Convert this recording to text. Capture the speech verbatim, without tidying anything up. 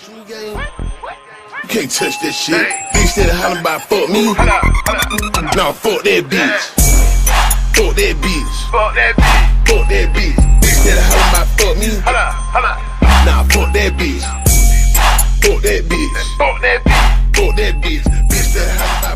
You can't touch that shit. Bitch that hollering about fuck me. Nah, fuck that bitch. Fuck that bitch. Fuck that bitch. Fuck that bitch. Bitch that hollering about fuck me. Nah, fuck that bitch. Fuck that bitch. Fuck that bitch. Fuck that bitch. Bitch that hollering about